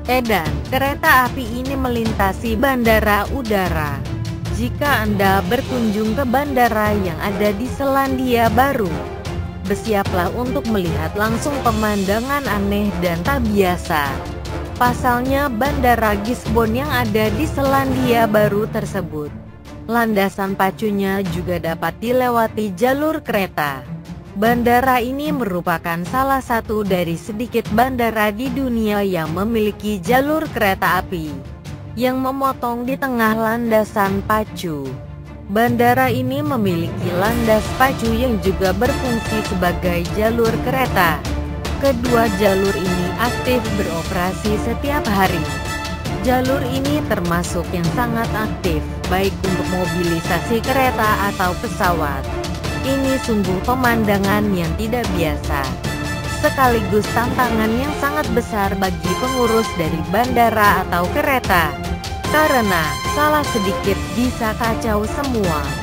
Edan, kereta api ini melintasi bandara udara. Jika Anda berkunjung ke bandara yang ada di Selandia Baru, bersiaplah untuk melihat langsung pemandangan aneh dan tak biasa. Pasalnya bandara Gisborne yang ada di Selandia Baru tersebut, landasan pacunya juga dapat dilewati jalur kereta. Bandara ini merupakan salah satu dari sedikit bandara di dunia yang memiliki jalur kereta api yang memotong di tengah landasan pacu. Bandara ini memiliki landas pacu yang juga berfungsi sebagai jalur kereta. Kedua jalur ini aktif beroperasi setiap hari. Jalur ini termasuk yang sangat aktif, baik untuk mobilisasi kereta atau pesawat. Ini sungguh pemandangan yang tidak biasa, sekaligus tantangan yang sangat besar bagi pengurus dari bandara atau kereta, karena salah sedikit bisa kacau semua.